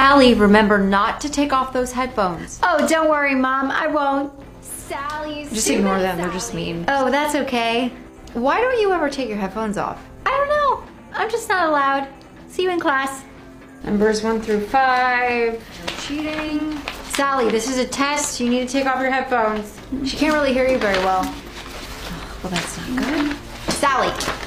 Sally, remember not to take off those headphones. Oh, don't worry, Mom. I won't. Sally's. Just ignore them. They're just mean. Oh, that's okay. Why don't you ever take your headphones off? I don't know. I'm just not allowed. See you in class. Numbers 1 through 5. No cheating. Sally, this is a test. You need to take off your headphones. She can't really hear you very well. Well, that's not good. Sally.